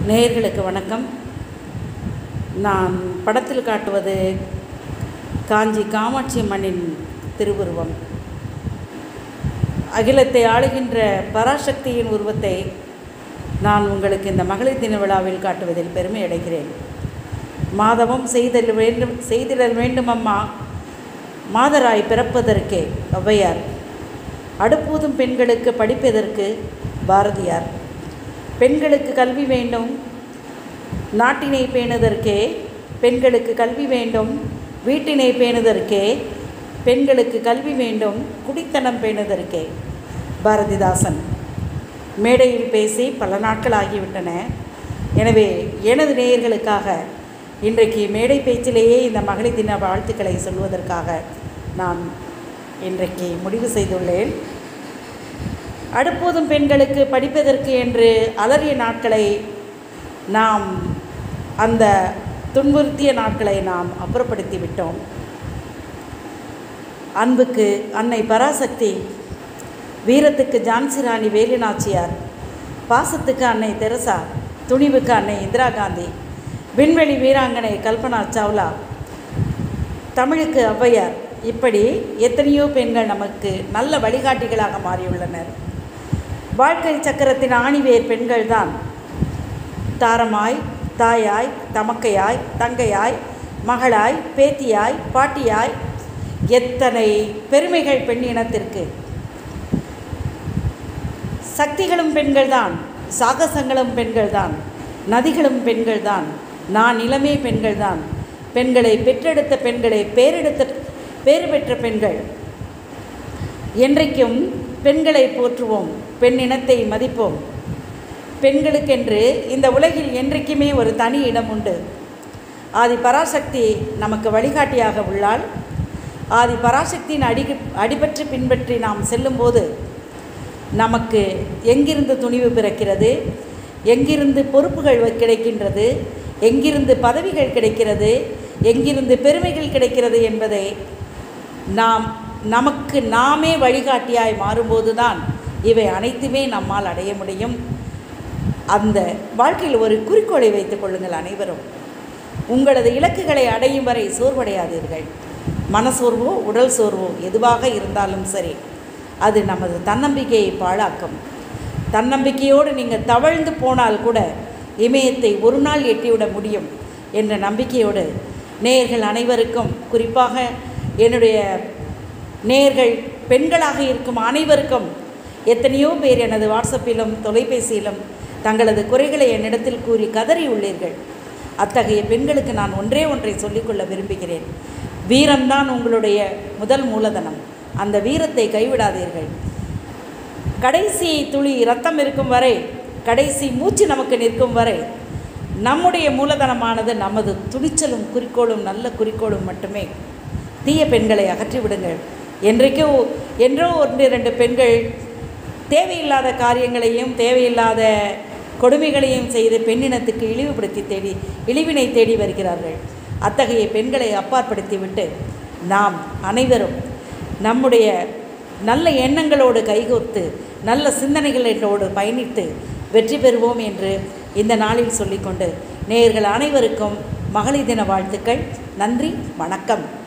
நேயர்களுக்கு வணக்கம். நான் படத்தில் காட்டுவது காஞ்சி காமாட்சி அம்மனின் திருவுருவம். அகிலத்தை ஆளுகின்ற பராசக்தியின் உருவத்தை நான் உங்களுக்கு இந்த மகளிர் தின விழாவில் காட்டுவதில் பெருமை அடைகிறேன். மாதவம் செய்திடல் வேண்டும் அம்மா, மாதராய் பிறப்பதற்கே ஔவையார். அடுப்பூதும் பெண்களுக்கு படிப்பதற்கு பாரதியார். பெண்களுக்கு கல்வி வேண்டும், நாட்டினை பேணுதற்கே. பெண்களுக்கு கல்வி வேண்டும், வீட்டினை பேணுதற்கே. பெண்களுக்கு கல்வி வேண்டும், குடித்தனம் பேணுதற்கே. பாரதிதாசன். மேடையில் பேசி பல நாட்கள் ஆகிவிட்டன. எனவே எனது நேயர்களுக்காக இன்றைக்கு மேடை பேச்சிலேயே இந்த மகளிர் தின வாழ்த்துக்களை சொல்வதற்காக நான் இன்றைக்கு முடிவு செய்துள்ளேன். அடுப்போதும் பெண்களுக்கு படிப்பதற்கு என்று அலறிய நாட்களை நாம், அந்த துன்புறுத்திய நாட்களை நாம் அப்புறப்படுத்தி விட்டோம். அன்புக்கு அன்னை பராசக்தி, வீரத்துக்கு ஜான்சி ராணி வேலு நாச்சியார், பாசத்துக்கு அன்னை தெரசா, துணிவுக்கு அன்னை இந்திரா காந்தி, விண்வெளி வீராங்கனை கல்பனா சாவ்லா, தமிழுக்கு ஔவையார், இப்படி எத்தனையோ பெண்கள் நமக்கு நல்ல வழிகாட்டிகளாக மாறியுள்ளனர். வாழ்க்கை சக்கரத்தின் ஆணிவேர் பெண்கள்தான். தாரமாய், தாயாய், தமக்கையாய், தங்கையாய், மகளாய், பேத்தியாய், பாட்டியாய், எத்தனை பெருமைகள் பெண் இனத்திற்கு. சக்திகளும் பெண்கள்தான், சாகசங்களும் பெண்கள்தான், நதிகளும் பெண்கள்தான், நான் நிலமே பெண்கள்தான். பெண்களை பெற்றெடுத்த பெண்களை பேறு பெற்ற பெண்கள். என்றைக்கும் பெண்களை போற்றுவோம், பெண் இனத்தை மதிப்போம். பெண்களுக்கென்று இந்த உலகில் என்றைக்குமே ஒரு தனி இடம் உண்டு. ஆதி பராசக்தி நமக்கு வழிகாட்டியாக உள்ளாள். ஆதி பராசக்தியின் அடிபற்றி பின்பற்றி நாம் செல்லும்போது நமக்கு எங்கிருந்து துணிவு பிறக்கிறது, எங்கிருந்து பொறுப்புகள் கிடைக்கின்றது, எங்கிருந்து பதவிகள் கிடைக்கிறது, எங்கிருந்து பெருமைகள் கிடைக்கிறது என்பதை நமக்கு நாமே வழிகாட்டியாய் மாறும்போது தான் இவை அனைத்துமே நம்மால் அடைய முடியும். அந்த வாழ்க்கையில் ஒரு குறிக்கோளை வைத்துக் கொள்ளுங்கள். அனைவரும் உங்களது இலக்குகளை அடையும் வரை சோர்வடையாதீர்கள். மனசோர்வோ உடல் சோர்வோ எதுவாக இருந்தாலும் சரி, அது நமது தன்னம்பிக்கையை பாழாக்கும். தன்னம்பிக்கையோடு நீங்கள் தவழ்ந்து போனால் கூட இமயத்தை ஒரு நாள் எட்டிவிட முடியும் என்ற நம்பிக்கையோடு நேயர்கள் அனைவருக்கும், குறிப்பாக என்னுடைய நேயர்கள் பெண்களாக இருக்கும் அனைவருக்கும், எத்தனையோ பேர் எனது வாட்ஸ்அப்பிலும் தொலைபேசியிலும் தங்களது குறைகளை என்னிடத்தில் கூறி கதறி உள்ளீர்கள். அத்தகைய பெண்களுக்கு நான் ஒன்றை சொல்லிக்கொள்ள விரும்புகிறேன். வீரம்தான் உங்களுடைய முதல் மூலதனம். அந்த வீரத்தை கைவிடாதீர்கள். கடைசி துளி இரத்தம் இருக்கும் வரை, கடைசி மூச்சு நமக்கு நிற்கும் வரை நம்முடைய மூலதனமானது நமது துணிச்சலும் குறிக்கோளும், நல்ல குறிக்கோளும் மட்டுமே. தீய பெண்களை அகற்றிவிடுங்கள். என்றோ ஒன்று இரண்டு பெண்கள் தேவையில்லாத காரியங்களையும் தேவையில்லாத கொடுமைகளையும் செய்து பெண்ணினத்துக்கு இழிவினை தேடி வருகிறார்கள். அத்தகைய பெண்களை அப்பாற்படுத்திவிட்டு நாம் அனைவரும் நம்முடைய நல்ல எண்ணங்களோடு கைகோர்த்து நல்ல சிந்தனைகளோடு பயணித்து வெற்றி பெறுவோம் என்று இந்த நாளில் சொல்லிக்கொண்டு நேயர்கள் அனைவருக்கும் மகளிர் தின வாழ்த்துக்கள். நன்றி, வணக்கம்.